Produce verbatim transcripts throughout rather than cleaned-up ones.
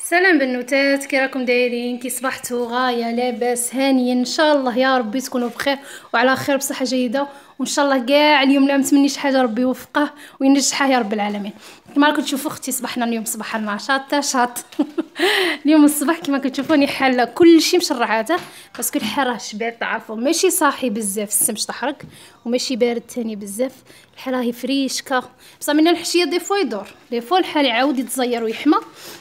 سلام بنوتات، كي راكم دايرين؟ كي صبحتوا؟ غايه لاباس هانيين ان شاء الله يا ربي تكونوا بخير وعلى خير بصحه جيده، وان شاء الله كاع اليوم لا متمنيش حاجه ربي يوفقه وينجحها يا رب العالمين. كما راكم تشوفوا اختي صبحنا اليوم صباح النشاط شاط. اليوم الصباح كما كتشوفوني حاله كلشي مشرعاته باسكو الحر راه شباب، تعرفوا ماشي صاحي بزاف السمش تحرق وماشي بارد ثاني بزاف، الحر راهي فريشكه بصح من الحشيه دي فوا يدور دي فوا الحال يعاود يتزير ويحمى،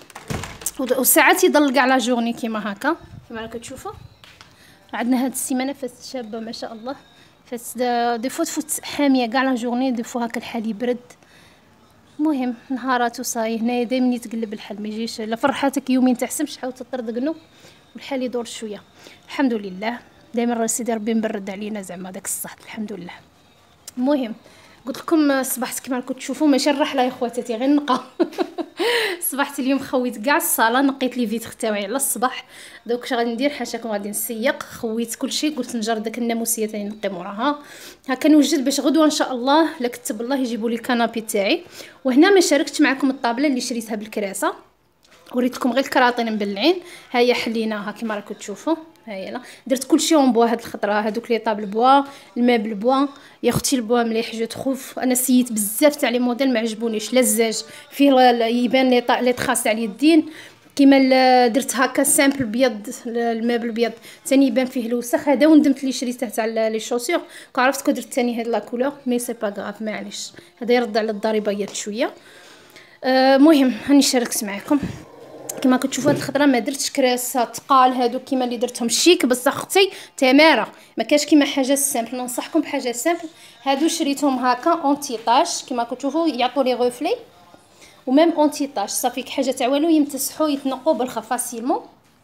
وساعات يضل كاع لا جورني كيما هكا كيما راكم تشوفوا. عندنا هاد السيمانه فاست شابه ما شاء الله، فاست دي فوا تفوت حاميه كاع لا جورني، دي فوا هكا الحال يبرد. المهم نهارات وصاي هنايا دائما يتقلب الحال، ما يجيش لا فرحاتك يومين تاع السمش حاول تطردقنو والحال يدور شويه. الحمد لله دائما راه سيدي ربي مبرد علينا زعما داك الصهد الحمد لله. المهم قلت لكم صبحت كما راكم تشوفوا ماشي الرحله يا خواتاتي غير نقا. صبحت اليوم خويت كاع الصاله، نقيت لي فيتر تاعي على الصباح، دوك اش غادي ندير حاشاكم غادي نسيق، خويت كلشي قلت نجر داك الناموسيه تاعي نقي موراها هكا نوجد باش غدوه ان شاء الله لا كتب الله يجيبوا لي الكنابي تاعي. وهنا ما شاركتش معكم الطابله اللي شريتها بالكراسه، وريتكم غير الكراطين مبلعين، ها هي حليناها كما راكم تشوفوا. هاي لا درت كلشي اون بوا هاد الخطره، هادوك لي طابل بوا الماء بالبوا يا اختي البوا مليح جو تخوف. انا سيت بزاف تاع لي موديل ما عجبونيش، لا الزاج فيه يبان لي لي تخاس تاع اليدين كيما درت هكا سامبل بيض الماء بالبيض ثاني يبان فيه الوسخ، هذا وندمت لي شريته تاع لي شوسور كعرفت كو درت ثاني هاد لا كولور مي سي با غاف معليش، هذا يرد على الضريبيات شويه. المهم أه هاني شاركت معكم كما كتشوفوا. هاد الخضره ما درتش كراسه تقال هادو كيما اللي درتهم شيك، بس اختي تماره ما كاش كيما حاجه سامبل، ننصحكم بحاجه سامبل. هادو شريتهم هكا اونتي طاش كيما كتشوفوا يعطوا لي غوفلي وميم اونتي طاش صافي حاجه تاع والو يمتسحوا يتنقوا بالخف فاسيلمون.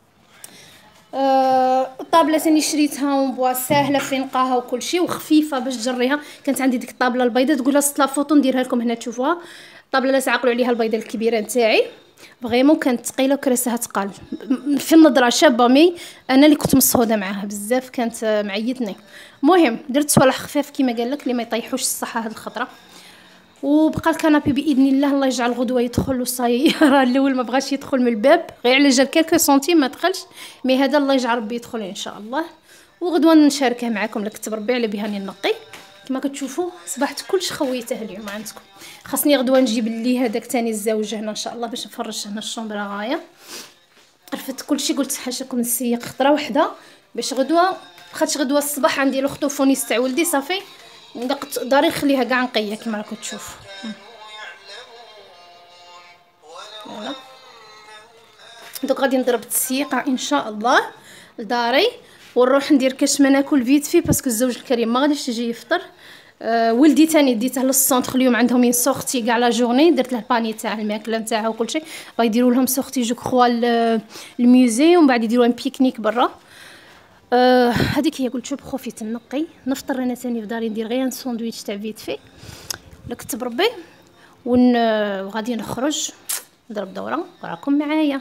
أه الطابله ثاني شريتها اون بوا ساهله في نقاها وكلشي وخفيفه باش تجريها. كانت عندي ديك الطابله البيضاء تقولها صط لا فوطو نديرها لكم هنا تشوفوها، الطابله لا تعقلوا عليها البيضاء الكبيره نتاعي فريمون كانت ثقيله وكراسها ثقال في النظره شابه، مي انا اللي كنت مصهوده معاها بزاف كانت معيتني. المهم درت صوالح خفاف كيما قال لك اللي ما يطيحوش الصحه هاد الخطره. وبقى الكنابي باذن الله الله يجعل غدوه يدخل وصاي. راه الاول ما بغاش يدخل من الباب غير على جال كالكو سنتيم ما دخلش، مي هذا الله يجعل ربي يدخل ان شاء الله، وغدوه نشاركه معكم لكتب ربي على بها نقي. كما كتشوفوا صبحت كلش خويته اليوم عندكم، خاصني غدوه نجيب لي هذاك ثاني الزوج هنا ان شاء الله باش نفرش هنا الشومبره غايه. رفدت كلشي قلت حاشاكم نسيق خطره وحده باش غدوه، خاطش غدوه الصباح عندي الاختوفونيس تاع ولدي صافي ندقت داري نخليها كاع نقيه كما راكم تشوفوا. فوالا دوك غادي نضرب التسييقه ان شاء الله لداري ونروح ندير كاش ما ناكل فيت في باسكو الزوج الكريم ما غاديش يجي يفطر. أه ولدي تاني ديته للسونتر اليوم عندهم ين سورتي كاع لا جورني، درت له الباني تاع الماكله نتاعها وكلشي، غيديروا لهم سورتي جو كخوا الميوزي ومن بعد يديروا بيكنيك برا. أه هذيك هي قلت شوف بروفيت نقي نفطر انا ثاني في داري ندير غير ساندويتش تاع فيت في لا كتب ربي ون وغادي نخرج نضرب دوره وراكم معايا.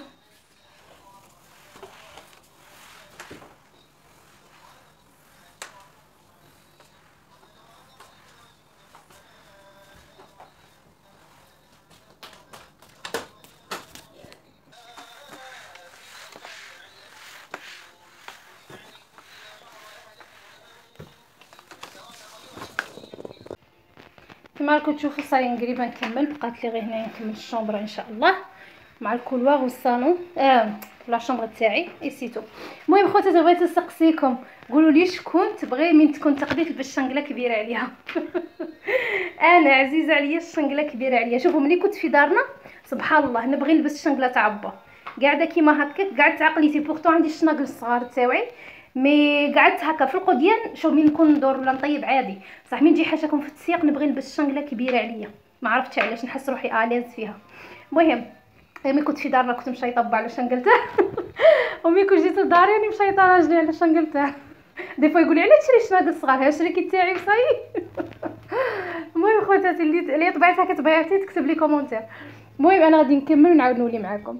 كما راكم تشوفوا صاي قريبا نكمل، بقات لي غير هنايا نكمل الشومبره ان شاء الله مع الكولوار والصالون اه لا شومبره تاعي اي سيتو. المهم خواتاتي بغيت نسقسيكم قولوا لي شكون تبغي من تكون تقضيت بالشنقله كبيره عليها. انا عزيزه عليا الشنقله كبيره عليا. شوفوا ملي كنت في دارنا سبحان الله نبغي نلبس الشنقله تاع با قاعده كيما هكاك قعدت عقليتي بورتو عندي الشناقل الصغار تاوعي مي قعدت هكا في القديان شوف من نكون ندور ولا نطيب عادي، صح من نجي حاشاكم في التسياق نبغي نلبس شنقله كبيره عليا ما عرفتش علاش نحس روحي اليز فيها. المهم ملي كنت في دارنا كنت مشيطه با على شنقلته ومي كنت جيت لداري راني مشيطه راجلي على شنقلته. دي فوا يقول لي علاش تشري شناقل صغار ها شريكي تاعي وصاي. المهم خواتاتي اللي اللي طبيعتها كتبغيتي تكتب لي كومونتير. المهم انا غادي نكمل ونعاود نولي معكم.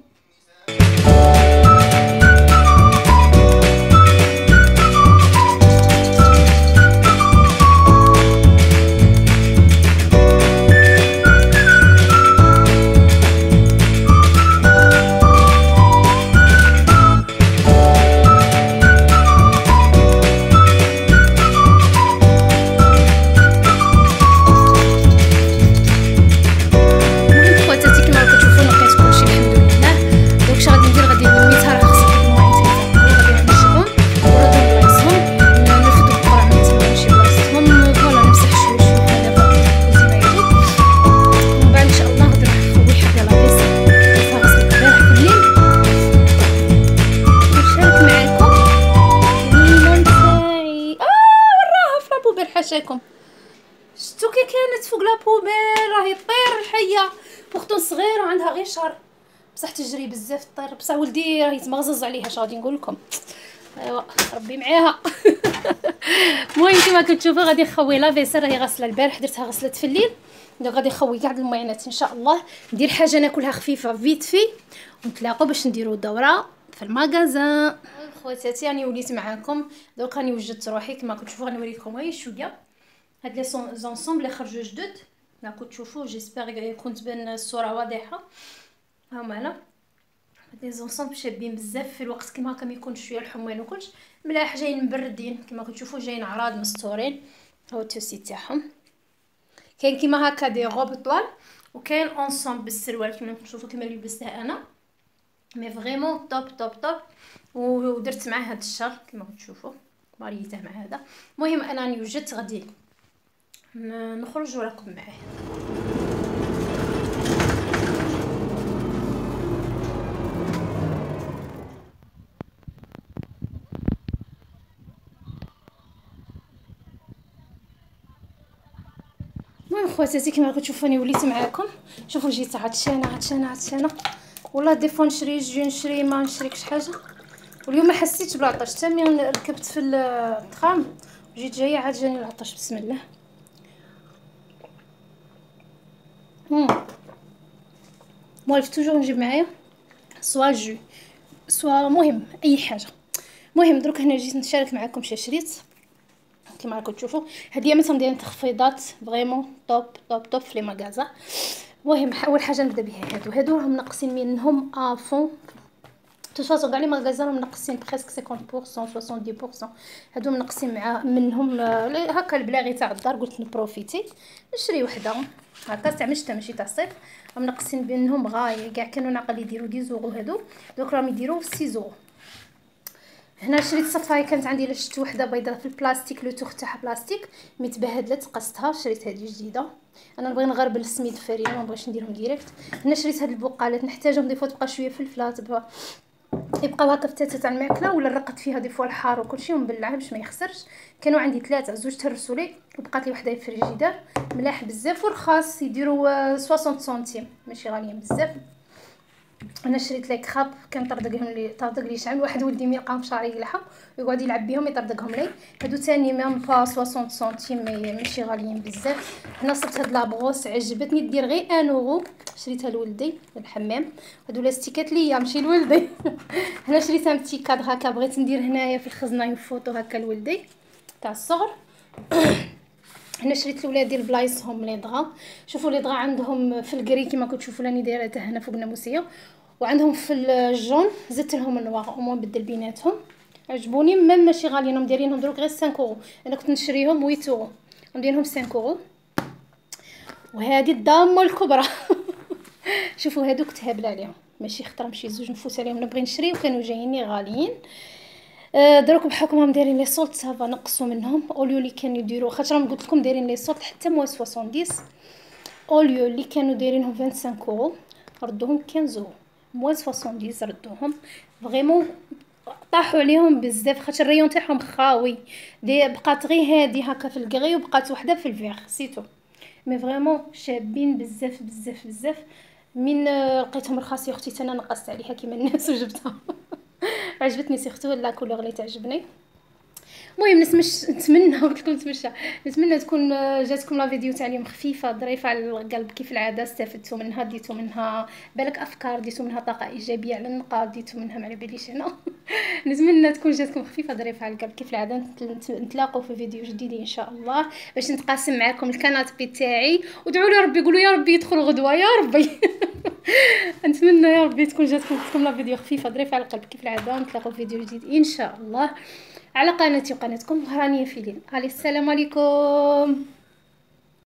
فوق لا بوبيل راهي طير الحيه، اختو صغيره عندها غير شهر بصح تجري بزاف طير، بصح ولدي راهي تمغزز عليها اش غادي نقول لكم. ايوا ربي معاها. المهم كما كتشوفوا غادي نخوي لا فيسير، راهي غاسله البارح درتها غسلت في الليل، دابا غادي نخوي كاع المعينات ان شاء الله، ندير حاجه ناكلها خفيفه فيت في، ونتلاقوا باش نديروا دوره في المغازان. خواتاتي راني وليت معاكم دوك، راني وجدت روحي كما كتشوفوا، غنوريكم غير شويه هاد لي زونسومبل اللي خرجوا جدد كما كتشوفوا. جيسبر يكون تبان الصوره واضحه. ها هما هاد لي زونسومبل شابين بزاف في الوقت كيما هكا، ما يكونش شويه الحموين وكلش ملاح، جايين مبردين كما كتشوفوا، جايين عراض مستورين. هو التوسي تاعهم كاين كيما هكا دي غوب طوال، وكاين اونسومبل بالسروال كيما كتشوفوا كيما اللي لبستها انا، مي فريمون توب توب توب. ودرت معاه هاد الشال كيما كتشوفوا ماريته مع هذا. المهم انا راني وجدت غادي نخرج وراكم معاه. المهم خواتاتي كما كتشوفوا راني وليت معاكم. شوفوا جيت عطشانه عطشانه عطشانه والله، دي فوا نشري جي نشري ما نشريكش حاجه. واليوم ما حسيتش بالعطش حتى ملي ركبت في الترام جيت جايه عاد جاني العطش. بسم الله. هم مولف توجور نجيب معايا سوا جو سوا مهم اي حاجه. المهم دروك هنا جيت نشارك معكم شي شريت كما راكم تشوفوا. هاد الايامات دايرين تخفيضات فريمون توب توب توب في لي ماغازا. المهم اول حاجه نبدا بها هادو هادو راهم ناقصين منهم افون توفاصو كاع لي ماغازا راهم ناقصين بريسك خمسين بالمية سبعين بالمية. هادو منقصين مع منهم هكا البلاغي تاع الدار، قلت نبروفيتي نشري وحده هكا تاع مشتا ماشي تاع الصيف. راهم ناقصين بينهم غايه كاع، كانوا ناقل يديروا عشرة يورو هادو، دوك راهم يديروا ستة يورو. هنا شريت صفايه كانت عندي، لا شفت وحده بيضاء في البلاستيك، لو توخ تاعها بلاستيك متبهدلت قصتها، شريت هذه جديده. انا نبغي نغربل السميد فرينه ما بغيتش نديرهم ديريكت. هنا شريت هاد البقالات نحتاجهم دي فوا تبقى شويه فلفله تبقى يبقاو هكا فتاتة تاع الماكله، ولا رقت فيها دي فوا الحار وكلشي ونبلعها باش ما يخسرش. كانوا عندي ثلاثه، زوج تهرسوا لي وبقات لي وحده في الفريجيدار ملاح بزاف ورخاص، يديروا ستين سنتيم ماشي غاليين بزاف. انا شريت لي كراب كان طردقهم لي طردق لي شعل واحد ولدي مي لقاهم شعري يلحق ويقعد يلعب بهم يطردقهم لي. هادو ثاني ميم با ستين سنتيم ماشي غاليين بزاف. هنا صبت هاد لابغوس عجبتني دير غير واحد اورو، شريتها لولدي للحمام. هادو لاستيكات ليا ماشي لولدي. هنا شريتها متي كادر هكا بغيت ندير هنايا في الخزنه فوطو هكا لولدي تاع الصغر. هنا شريت لولادي البلايصهم لي دغا. شوفوا لي دغا عندهم في الكري كما كتشوفوا راني دايرتها هنا فوق الناموسيه، وعندهم في الجون زدت لهم النوار او نبدل بيناتهم. عجبوني ميم ماشي غاليين، دايرينهم دروك غير خمسة اورو، انا كنت نشريهم ثمانية اورو نديرهم خمسة اورو. وهذه الدامه الكبرى. شوفوا هادوك تهبل عليهم ماشي خطره ماشي زوج نفوس عليهم، نبغي نشري وكانوا جاييني غاليين. دروك بحكمهم دايرين لي سولت صافا نقصوا منهم. اوليو اللي كانوا يديروا خاطر راهم قلت لكم دايرين لي سولت حتى موان سبعين، اوليو اللي كانوا دايرينهم خمسة وعشرين اورو ردوهم خمسة اورو، موان سبعين ردوهم. فريمون طاحوا عليهم بزاف خاطر الريون تاعهم خاوي، دي بقات غير هادي هكا في الكري وبقات وحده في الفيغ سيتو. مي فريمون شابين بزاف بزاف بزاف. من لقيتهم رخاص يا اختي انا نقصت عليها كيما الناس وجبتها. عجبتني سيرتو لا كولور اللي تعجبني. المهم نسمش نتمنى قلت لكم نتمشى نتمنى تكون جاتكم لا فيديو تاع اليوم خفيفه ظريفه على القلب كيف العاده، استفدتوا منها ديتوا منها بالك افكار، ديتوا منها طاقه ايجابيه على النقاط، ديتوا منها ما على باليش انا. نتمنى تكون جاتكم خفيفه ظريفه على القلب كيف العاده. نتلاقوا في فيديو جديد ان شاء الله باش نتقاسم معكم الكنابي تاعي، ودعوا لي ربي قولوا يا ربي يدخل غدوه يا ربي. نتمنى يا ربي تكون جاتكم تكون لا فيديو خفيفه ظريفه على القلب كيف العاده. نتلاقوا في فيديو جديد ان شاء الله على قناتي وقناتكم هانيه فيلين. علي السلام عليكم.